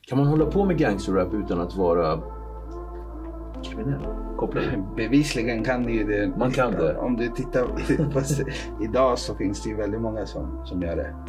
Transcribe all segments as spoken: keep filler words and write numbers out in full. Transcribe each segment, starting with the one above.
Kan man hålla på med gangsterrap utan att vara kriminell? Kopplad? Bevisligen kan det ju det. Man kan det. Om du tittar på idag så finns det ju väldigt många som, som gör det.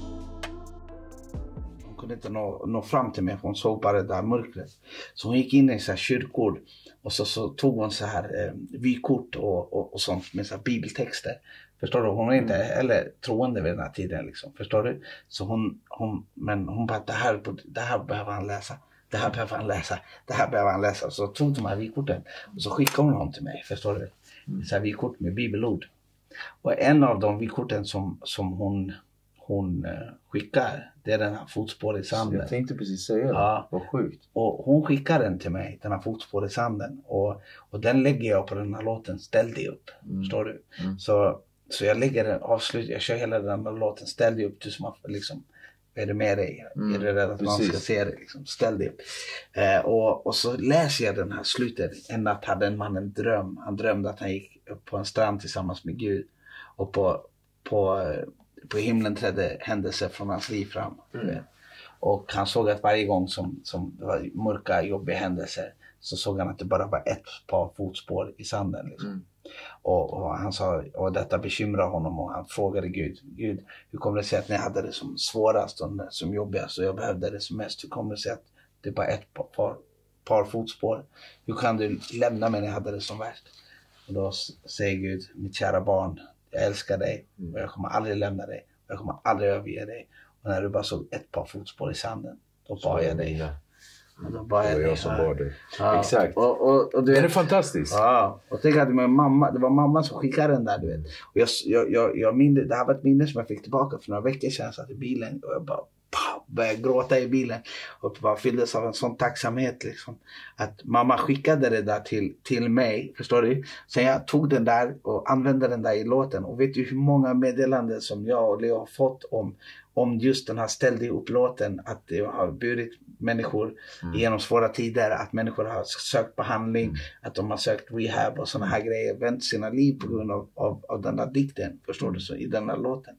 Hon kunde inte nå, nå fram till mig för hon såg bara det där mörkret. Så hon gick in i så här kyrkor och så, så tog hon så här eh, vykort och, och, och sånt med så här bibeltexter. Förstår du? Hon var inte eller troende vid den här tiden liksom. Förstår du? Så hon, hon men hon bara det här, det här behöver han läsa. Det här behöver han läsa. Det här behöver han läsa. Så tog de här vykorten och så skickade hon dem till mig. Förstår du? Så här vykort med bibelord. Och en av de vykorten som, som hon, hon uh, skickar, det är den här fotspår i sanden. Jag tänkte precis säga det. Ja. Vad sjukt. Och hon skickar den till mig, den här fotspår i sanden. Och, och den lägger jag på den här låten, Ställ dig upp. Mm. Förstår du? Mm. Så, så jag lägger den, avslut, jag kör hela den här låten, Ställ dig upp. Du som har liksom... Är det med dig? Mm, är det rädd att precis. Man ska se det? Liksom? Ställ dig upp. Eh, och, och så läser jag den här slutet. En natt hade en man en dröm. Han drömde att han gick upp på en strand tillsammans med Gud. Och på, på, på himlen trädde händelser från hans liv fram. Mm. Och han såg att varje gång som, som det var mörka, jobbiga händelser så såg han att det bara var ett par fotspår i sanden. Liksom. Mm. Och, och han sa, och detta bekymrade honom och han frågade Gud, Gud, hur kommer det sig att ni hade det som svårast och som jobbigast och jag behövde det som mest? Hur kommer det sig att det bara ett par, par, par fotspår? Hur kan du lämna mig när jag hade det som värst? Och då säger Gud, mitt kära barn, jag älskar dig och jag kommer aldrig lämna dig och jag kommer aldrig överge dig. Och när du bara såg ett par fotspår i sanden, då bar jag dig. Och då bara jag, jag som bar dig. Ja. Exakt. Och, och, och det är fantastiskt. Ja. Och tänk att min mamma, det var mamma som skickade den där, du vet. Och jag, jag, jag, jag minns, det här var ett minne som jag fick tillbaka för några veckor sedan. Jag satt i bilen och jag bara pow, började gråta i bilen. Och bara fylldes av en sån tacksamhet liksom. Att mamma skickade det där till, till mig, förstår du? Sen jag tog den där och använde den där i låten. Och vet du hur många meddelanden som jag och Leo har fått om om just den här ställde upp-låten, att det har burit människor mm. genom svåra tider, att människor har sökt behandling, mm. att de har sökt rehab och såna här grejer, vänt sina liv på grund av, av, av den där dikten, förstår du, så i den där låten.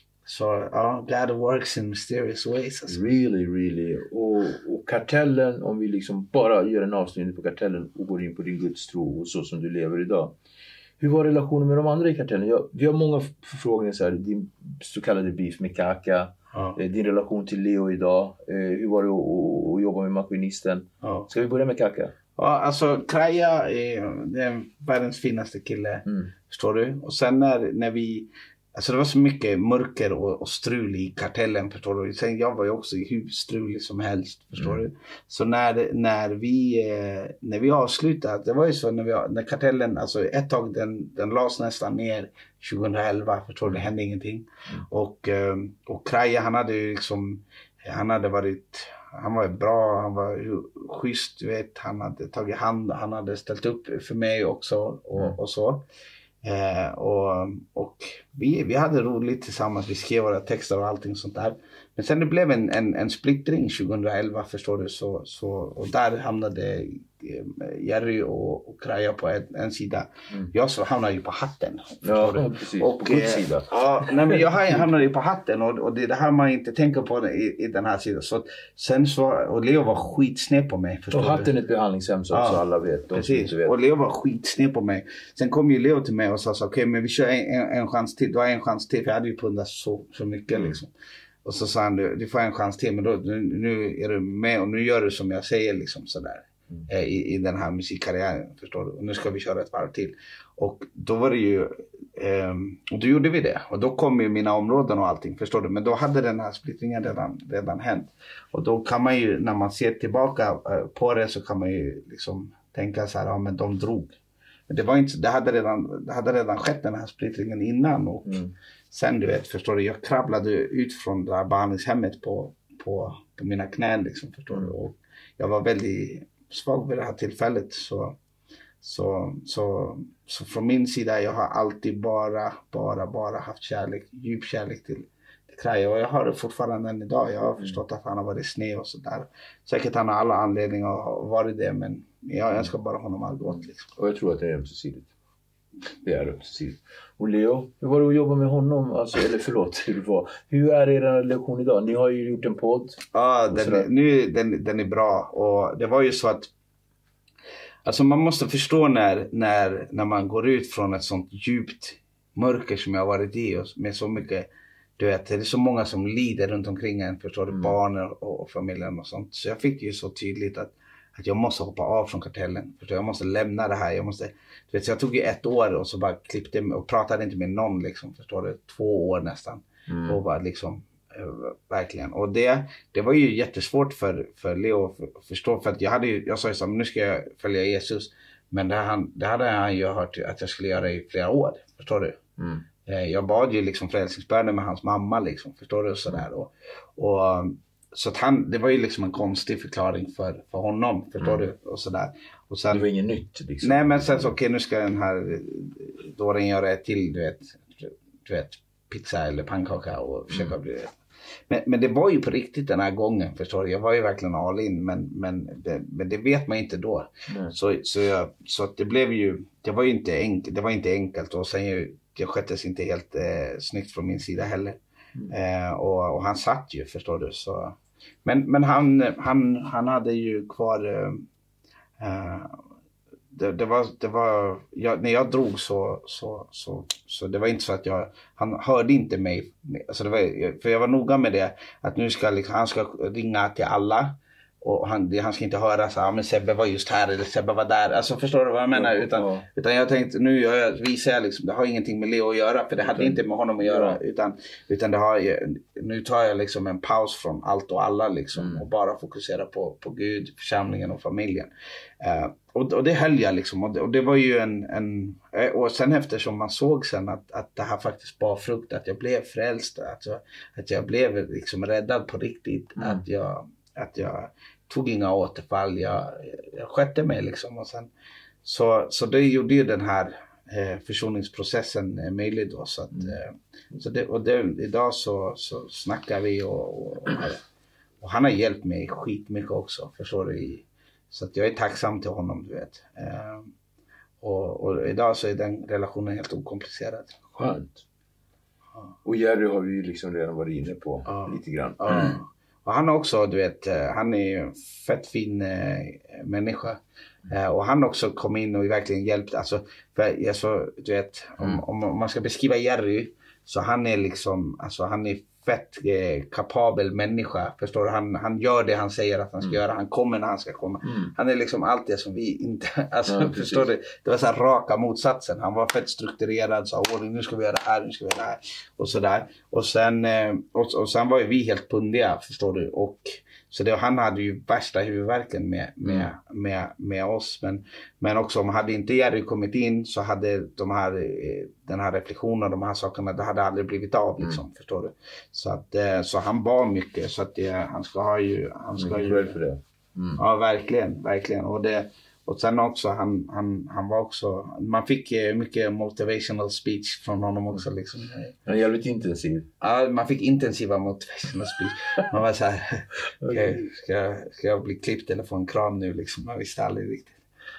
Så ja, God works in mysterious ways. Alltså. Really, really. Och, och Kartellen, om vi liksom bara gör en avsnitt på Kartellen och går in på din gudstro och så som du lever idag. Hur var relationen med de andra i Kartellen? Jag, vi har många förfrågningar så här, din så kallade beef med Kaka, ja. eh, din relation till Leo idag, eh, hur var det att, att jobba med maskinisten? Ja. Ska vi börja med Kaka? Ja, alltså Kraja är, det är världens finaste kille, mm. förstår du? Och sen när, när vi, alltså det var så mycket mörker och, och strul i Kartellen, förstår du? Sen jag var ju också hur strulig som helst, förstår mm. du? Så när, när vi eh, när vi avslutade, det var ju så när, vi, när Kartellen, alltså ett tag den, den lades nästan ner tjugoelva, förstår du? Det hände ingenting. Mm. Och, eh, och Kraja, han hade ju liksom, han hade varit, han var bra, han var schysst, du vet, han hade tagit hand, han hade ställt upp för mig också och, mm. och så. Eh, och och vi, vi hade roligt tillsammans, vi skrev våra texter och allting sånt där. Men sen det blev en, en, en splittring tjugoelva, förstår du, så, så, och där hamnade Jerry och, och Kraja på en, en sida. Mm. Jag så hamnade ju på hatten. Ja, du? Precis. Och, på Guds sida. Ja, nej, men jag hamnade ju på hatten och, och det är det här man inte tänker på i, i den här sidan. Så sen så, och Leo var skitsned på mig. Och hatten är ett behandlingshem så ja, alla vet. Precis, vet. Och Leo var skitsned på mig. Sen kom ju Leo till mig och sa så, okej okay, men vi kör en, en, en chans till. Du har en chans till, för jag hade ju pundat så, så mycket mm. liksom. Och så sa han, du, du får en chans till, men då, nu, nu är du med och nu gör du som jag säger liksom sådär. Mm. I, i den här musikkarriären, förstår du. Och nu ska vi köra ett varv till. Och då var det ju, eh, och då gjorde vi det. Och då kom ju mina områden och allting, förstår du. Men då hade den här splittringen redan, redan hänt. Och då kan man ju, när man ser tillbaka eh, på det, så kan man ju liksom tänka så här, ja men de drog. Men det var inte, det hade redan, det hade redan skett den här splittringen innan. Och mm. sen du vet, förstår du, jag krabblade ut från det här behandlingshemmet på, på, på mina knän liksom, förstår mm. du. Och jag var väldigt svag vid det här tillfället, så, så, så, så från min sida, jag har alltid bara, bara, bara haft kärlek, djup kärlek till, till Kraja, och jag har det fortfarande än idag. Jag har förstått att han har varit sned och sådär. Säkert han har alla anledningar att ha varit det, men jag önskar bara honom allt gott liksom. Och jag tror att det är ömsesidigt. Det är ömsesidigt. Och Leo, hur var det att jobba med honom? Alltså, eller förlåt, hur, var, hur är er relation idag? Ni har ju gjort en podd. Ja, den är, nu, den, den är bra. Och det var ju så att alltså man måste förstå när, när, när man går ut från ett sånt djupt mörker som jag har varit i och med så mycket, du vet, det är så många som lider runt omkring en, förstår du, mm. barnen och, och familjen och sånt. Så jag fick ju så tydligt att, att jag måste hoppa av från kartellen. Förstår? Jag måste lämna det här. Jag måste, du vet, så jag tog ju ett år och så bara klippte och pratade inte med någon liksom, förstår du, två år nästan. Mm. Och bara liksom, äh, verkligen. Och det, det var ju jättesvårt för, för Leo att förstå, för att jag hade ju, jag sa ju så här, nu ska jag följa Jesus. Men det, han, det hade han ju hört att jag skulle göra i flera år, förstår du? Mm. Jag bad ju liksom frälsningsböner med hans mamma liksom, förstår du, sådär. Och, och, så att han, det var ju liksom en konstig förklaring för, för honom, förstår mm. du, och sådär. Och sen, det var inget nytt liksom. Nej, men sen så, okej, okay, nu ska den här dåren göra ett till, du vet, du vet, pizza eller pannkaka och försöka mm. bli. Men, men det var ju på riktigt den här gången, förstår du. Jag var ju verkligen all in, men, men, det, men det vet man inte då. Mm. Så, så, jag, så att det blev ju, det var ju inte enkelt, det var inte enkelt, och sen ju, det sköttes inte helt eh, snyggt från min sida heller. Mm. Eh, och, och han satt ju, förstår du. Så. Men, men han, han, han hade ju kvar, eh, det, det var, det var jag, när jag drog så, så, så, så det var inte så att jag, han hörde inte mig. Alltså det var, för jag var noga med det, att nu ska liksom, han ska ringa till alla. Och han, han ska inte höra så här, men Sebbe var just här eller Sebbe var där. Alltså förstår du vad jag menar? Utan, ja. utan jag tänkte, nu gör jag, visar jag liksom, det har ingenting med Leo att göra. För det hade mm. inte med honom att göra. Ja. Utan, utan det har, nu tar jag liksom en paus från allt och alla liksom. Mm. Och bara fokusera på, på Gud, församlingen och familjen. Uh, och, och det höll jag liksom. Och det, och det var ju en, en... Och sen eftersom man såg sen att, att det här faktiskt bar frukt. Att jag blev frälst. Att jag, att jag blev liksom räddad på riktigt. Mm. Att jag... Att jag tog inga återfall, jag, jag skötte mig liksom. Och sen, så, så det gjorde ju den här eh, försoningsprocessen eh, möjlig då. Så, att, eh, så det, och det, idag så, så snackar vi och, och, och han har hjälpt mig skitmycket också, förstår du. Så att jag är tacksam till honom, du vet. Eh, och, och idag så är den relationen helt okomplicerad. Skönt. Ja. Och Jerry har vi ju liksom redan varit inne på ja. lite grann. Ja. Och han också, du vet, han är ju en fett fin eh, människa. Eh, och han också kom in och verkligen hjälpt. Alltså, för jag så, du vet, om, om, om man ska beskriva Jerry, så han är liksom, alltså han är fett eh, kapabel människa. Förstår du? Han, han gör det han säger att han ska mm. göra. Han kommer när han ska komma. Mm. Han är liksom allt det som vi inte, alltså ja, förstår du? Det var så här raka motsatsen. Han var fett strukturerad, så åh, nu ska vi göra det här, nu ska vi göra det här. Och sådär. Och sen, eh, och, och sen var ju vi helt pundiga, förstår du? Och så det, han hade ju värsta huvudvärken med, med, mm. med, med oss. Men, men också om hade inte Jerry kommit in, så hade de här, den här reflektionen och de här sakerna, det hade aldrig blivit av liksom, mm. förstår du. Så, att, så han bar mycket, så att det, han ska ha ju... Han ska ju för det. Mm. Ja, verkligen, verkligen. Och, det, och sen också, han, han, han var också... Man fick mycket motivational speech från honom också. Liksom. Han är jävligt intensiv. Ja, man fick intensiva motivational speech. Man var så här, okay, ska, jag, ska jag bli klippt eller få en kram nu? Liksom. Man visste aldrig riktigt.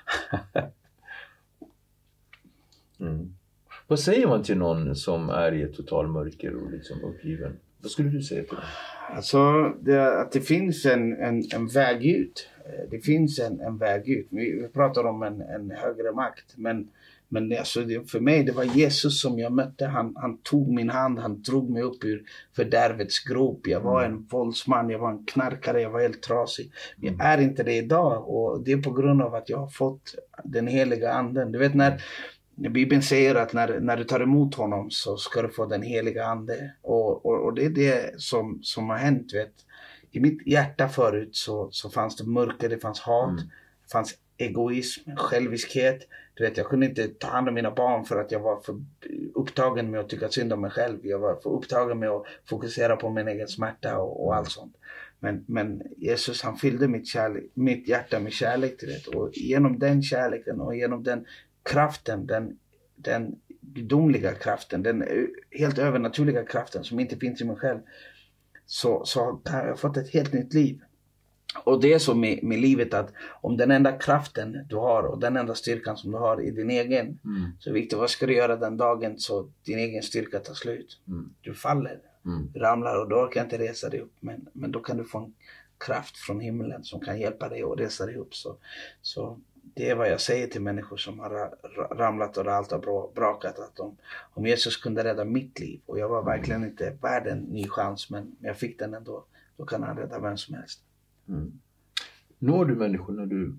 mm. Vad säger man till någon som är i ett total mörker och liksom uppgiven? Vad skulle du säga till dem? Alltså, det, att det finns en, en, en väg ut. Det finns en, en väg ut. Vi, vi pratar om en, en högre makt. Men, men alltså, det, för mig, det var Jesus som jag mötte. Han, han tog min hand, han drog mig upp ur fördärvets grop. Jag var en våldsman, jag var en knarkare, jag var helt trasig. Men jag är inte det idag. Och det är på grund av att jag har fått den heliga anden. Du vet när... Bibeln säger att när, när du tar emot honom så ska du få den heliga ande. Och, och, och det är det som, som har hänt. Vet. I mitt hjärta förut så, så fanns det mörker, det fanns hat, mm. det fanns egoism, själviskhet. Du vet, jag kunde inte ta hand om mina barn för att jag var för upptagen med att tycka synd om mig själv. Jag var för upptagen med att fokusera på min egen smärta och, och allt sånt. Men, men Jesus, han fyllde mitt, kärlek, mitt hjärta med kärlek. Du vet. Och genom den kärleken och genom den kraften, den, den gudomliga kraften, den helt övernaturliga kraften som inte finns i mig själv, så, så har jag fått ett helt nytt liv. Och det är så med, med livet att om den enda kraften du har och den enda styrkan som du har i din egen, Mm. så viktigt, vad ska du göra den dagen så din egen styrka tar slut? Mm. Du faller, Mm. du ramlar och då orkar inte resa dig upp, men, men då kan du få en kraft från himlen som kan hjälpa dig att resa dig upp. Så, så det är vad jag säger till människor som har ra- ramlat och allt har bra, brakat, att om, om Jesus kunde rädda mitt liv och jag var verkligen inte värd en ny chans, men jag fick den ändå, då kan han rädda vem som helst. Mm. Når du människor när du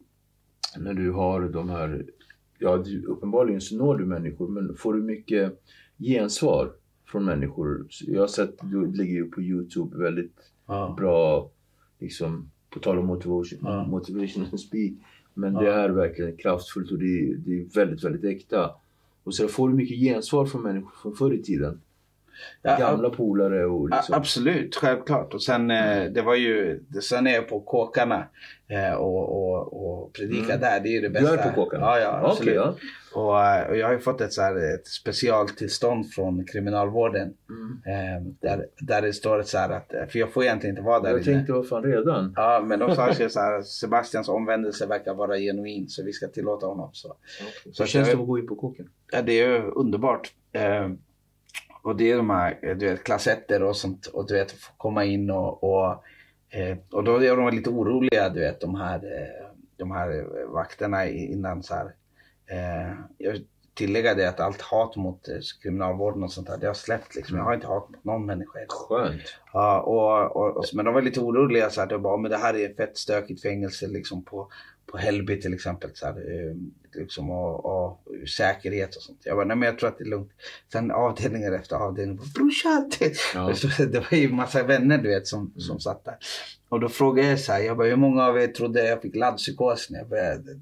när du har de här, ja du, uppenbarligen så når du människor, men får du mycket gensvar från människor? Jag har sett, du lägger ju på YouTube väldigt Ja. bra, liksom på tal om motivation, Ja. motivation and speak, men Ja. det är verkligen kraftfullt och det är, det är väldigt, väldigt äkta. Och så får du mycket gensvar från människor från förr i tiden. Ja, Gamla polare och liksom. A- absolut, självklart. Och sen eh, det var ju, det, sen är jag på kåkarna eh, och, och, och predika Mm. där, det är ju det Du bästa. är på kåkarna? Ja, ja, absolut. Okej, ja. Och, eh, och jag har ju fått ett, så här, ett specialtillstånd från kriminalvården. Mm. Eh, där, där det står så här att, för jag får egentligen inte vara där Jag inne. tänkte, vad fan redan? Ja, men de sa så här, Sebastians omvändelse verkar vara genuin, så vi ska tillåta honom. Så, Okay. så Så känns jag- det att gå in på kåken? ja, det är ju underbart. Eh, och det är de här, du vet, klassetter och sånt. Och du vet, få komma in och... Och, eh, och då är de lite oroliga, du vet, de här, eh, de här vakterna innan så här. Eh, jag tillägger det att allt hat mot eh, kriminalvården och sånt där, det har släppt liksom. Jag har inte hat mot någon människa. Skönt. Ja, och, och, och, men de var lite oroliga så här, de bara, men det här är ett fett stökigt fängelse liksom på, på Hällby till exempel så här, eh, liksom och, och säkerhet och sånt. Jag bara, nej men jag tror att det är lugnt. Sen avdelningar efter avdelning, brorsan, det, Ja. det var ju massa vänner du vet som, som satt där. Och då frågade jag så här, jag bara, hur många av er trodde jag fick laddpsykos när jag började?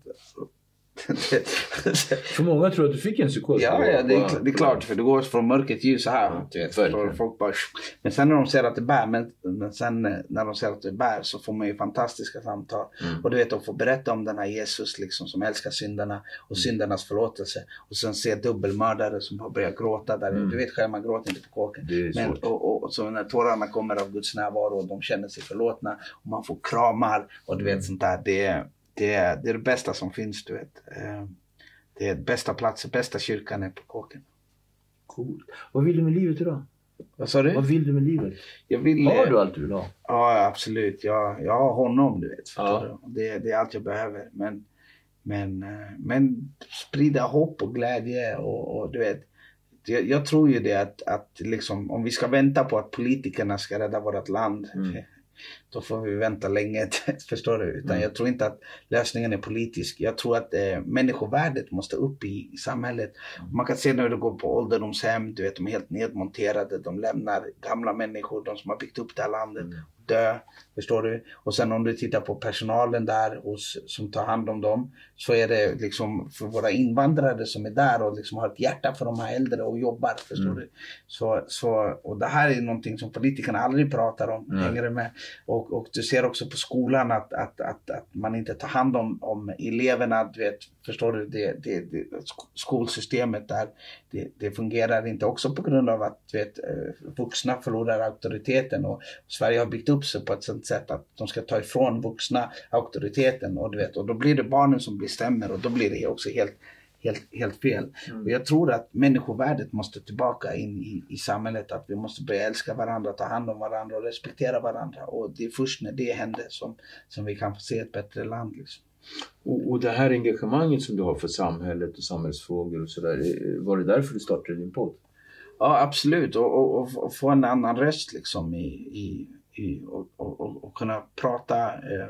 För många tror att du fick en psykos. Ja, ja det, är, det är klart, för det går från mörker till ljus så här. Ja, Du vet, verkligen. och folk bara, men sen när de ser att det bär, men, men sen när de ser att det bär så får man ju fantastiska samtal. Mm. Och du vet, de får berätta om den här Jesus liksom, som älskar syndarna och syndarnas förlåtelse. Och sen se dubbelmördare som har börjat gråta där. Mm. Du vet själv, man gråter inte på kåken. Det är Men, svårt. och, och, och så när tårarna kommer av Guds närvaro och de känner sig förlåtna och man får kramar och du vet sånt där. Det, är- det, är- det är det bästa som finns, du vet. Eh, Det är bästa platsen, bästa kyrkan är på kåken. Coolt. Vad vill du med livet idag? Vad sa du? Vad vill du med livet? Jag vill, Har du allt du vill ha? Ja, absolut. Jag, jag har honom, du vet. Ja. förstår du? Det, det är allt jag behöver. Men, men, eh, men sprida hopp och glädje och, och du vet. Jag, jag tror ju det att, att liksom, om vi ska vänta på att politikerna ska rädda vårt land. Mm. Då får vi vänta länge, förstår du? Utan Mm. jag tror inte att lösningen är politisk. Jag tror att eh, människovärdet måste upp i, i samhället. Mm. Man kan se när du går på ålderdomshem, du vet, de är helt nedmonterade. De lämnar gamla människor, de som har byggt upp det här landet, Mm. dö. Förstår du? Och sen om du tittar på personalen där hos, som tar hand om dem, så är det liksom för våra invandrare som är där och liksom har ett hjärta för de här äldre och jobbar, förstår Mm. du? Så, så, och det här är någonting som politikerna aldrig pratar om, Mm. hänger du med? Och, och du ser också på skolan att, att, att, att man inte tar hand om, om eleverna, du vet, förstår du? Det, det, det, sk- skolsystemet där, det, det fungerar inte, också på grund av att du vet, eh, vuxna förlorar auktoriteten och Sverige har byggt upp sig på ett sånt sätt att de ska ta ifrån vuxna auktoriteten och du vet, och då blir det barnen som bestämmer och då blir det också helt, helt, helt fel. Mm. Och jag tror att människovärdet måste tillbaka in i, i samhället, att vi måste börja älska varandra, ta hand om varandra och respektera varandra, och det är först när det händer som, som vi kan få se ett bättre land liksom. Och, och det här engagemanget som du har för samhället och samhällsfrågor och sådär, eh, var det därför du startade din podd? Ja, absolut. Och, och, och, och få en annan röst liksom i, i, i och, och, och, och kunna prata eh,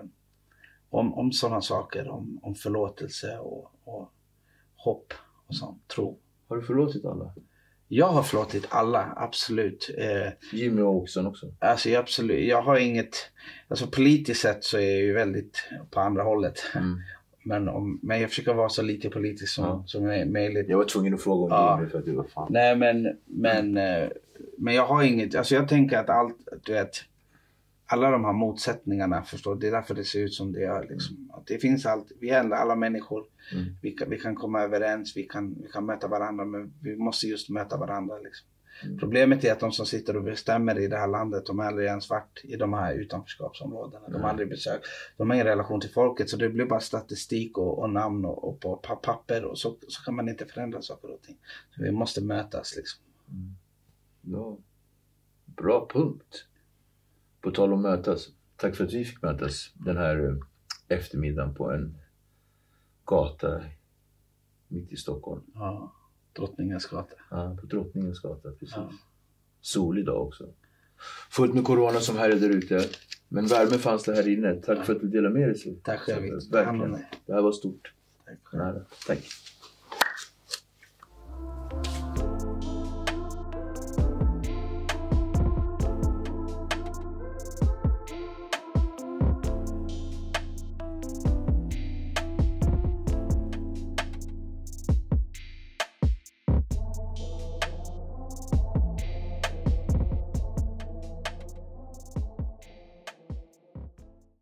om, om sådana saker, om, om förlåtelse och, och hopp och sånt, tro. Har du förlåtit alla? Jag har förlåtit alla, absolut. Eh, Jimmy Åkesson också? alltså jag, absolut, jag har inget, alltså politiskt sett så är jag ju väldigt på andra hållet. Mm. Men, om, men jag försöker vara så lite politisk som, Ja. som är möjligt. Jag var tvungen att fråga om Ja. Jimmy för att du var fan. Nej men, men, eh, men jag har inget, alltså jag tänker att allt, du vet, alla de här motsättningarna, förstår du, det är därför det ser ut som det gör liksom. Att det finns allt, vi är alla, alla människor, Mm. vi, kan, vi kan komma överens, vi kan, vi kan möta varandra, men vi måste just möta varandra liksom. Mm. Problemet är att de som sitter och bestämmer i det här landet, de är aldrig ens varit i de här utanförskapsområdena. De har aldrig besökt. De har ingen relation till folket, så det blir bara statistik och, och namn och, och på papper, och så, så kan man inte förändra saker och ting. Så vi måste mötas liksom. Mm. Ja. Bra punkt. På tal om mötas. Tack för att vi fick mötas den här eftermiddagen på en gata mitt i Stockholm. Ja, Drottningens gata. Ja, på Drottningens gata, precis. Ja. Ja. Solig dag också. Fullt med corona som här är där ute. Men värme fanns det här inne. Tack ja. för att du delade med dig. Tack själv. Verkligen. Det här var stort. Tack själv. Tack.